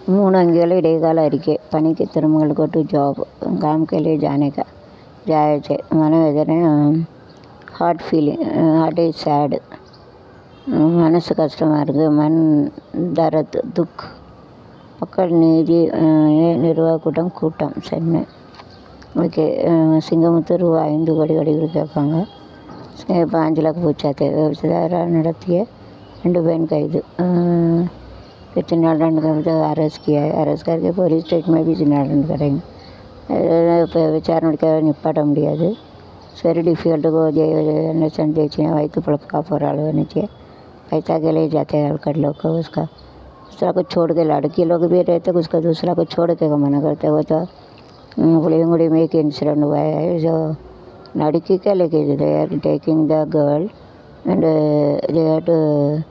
3 अंगेले इडेगाल अरिके पनी के तिरुमल को टू जॉब काम के लिए जाने का जाए थे मन वेदने heart feeling heart is sad मनसु कष्टமாக இருக்குது मन दर्द दुख மக்கள் நீதி நிர்வாக கூட்டம் சென்னை ஓகே சிங்கமுத்தூர் 5 கோடி வடிவில் கேட்பாங்க 5 लाख पूछा थे व्यवसाय நடத்திய 2 बहन கைது चिन्नादंड का अरेस्ट किया है अरेस्ट करके पुलिस स्टेट में भी चिन्नादंड करेंगे विचारण के निपाट मुझे वेरी डिफिकल्ट को अंडरस्टैंड देखिए वैत पड़का पोराल नीचे पैसा के लिए जाते हैं हल्कट लोग को उसका दूसरा को छोड़ के लड़की लोग भी रहते उसका दूसरा को छोड़ के मना करते वो तो पुलिंगुड़ी में एक इंसिडेंट हुआ है जो लड़की के लेके they are taking the girl and they are to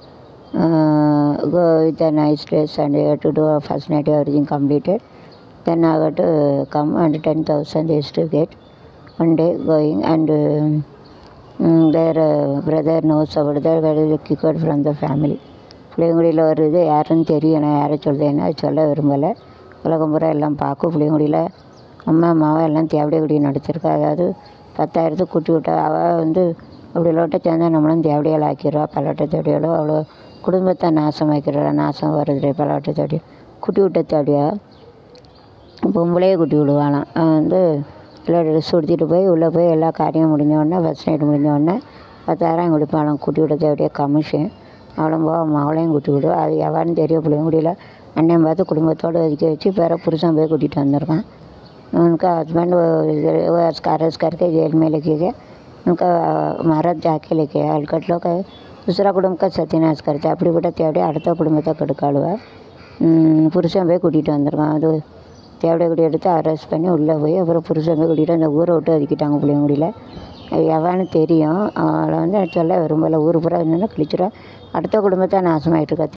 go with a nice dress and you have to do a first night everything completed then I got to come and 10,000 they used to get one day going and their brother knows about that very kicked from the family புளியங்குடியில் வருது யாருன்னு தெரியும் நான் யாரை சொல்கிறேன்னா அது சொல்ல விரும்பலை உலகம் பூரா எல்லாம் பார்க்கும் புளியங்குடியில் அம்மா அம்மாவை எல்லாம் தேவடிக்குடி நடத்திருக்கா அதாவது 10,000 கூட்டி விட்டா அவள் வந்து அப்படி லோட்டை சேர்ந்தா நம்மளும் தேவடியால் ஆக்கிடுவா பல்லட்டை தேவடியாலோ அவ்வளோ குடும்பத்தை நாசமாக்கிறா நாசம் வருது பல்லட்டை தேவடியா குட்டி விட்ட தேவடியா பொம்பளையே குட்டி விடுவாளாம் வந்து எல்லாம் ட்ரெஸ் உடுத்திட்டு போய் உள்ளே போய் எல்லா காரியம் முடிஞ்சோடனே ஃபஸ்ட் நைட் முடிஞ்சோடனே 10,000 கொடுப்பாளாம் குட்டி விட்ட தேவடியா கமிஷன் அவளும் போ மகளையும் கூட்டி விடுவா அது எவான்னு தெரிய முடியல அண்ணன் பார்த்து குடும்பத்தோடு ஒதுக்கி வச்சு பிற புருஷன் போய் கூட்டிகிட்டு வந்திருக்கான் उनका हस्बैंड अरेस्ट करके जेल में लेके गया उनका महाराज जाके लेके आया हलकट लोग दूसरा कुटुंब का सत्यानाश करते அப்படிப்பட்ட தேவடியா அடுத்த குடும்பத்தை கெடுக்காளுவா புருஷன் போய் கூட்டிகிட்டு வந்திருக்கான் அது தேவடியை கூட்டி எடுத்து அரெஸ்ட் பண்ணி உள்ளே போய் அப்புறம் புருஷன் போய் கூட்டிகிட்டு அந்த ஊரை விட்டு ஒதுக்கிட்டாங்க புளியங்குடியில் அது எவான்னு தெரியும் அவளை வந்து சொல்ல விரும்பலை ஊர் பூரா என்னென்னா கிழிச்சிடும் அடுத்த குடும்பத்தை நாசமாயிட்டு இருக்கா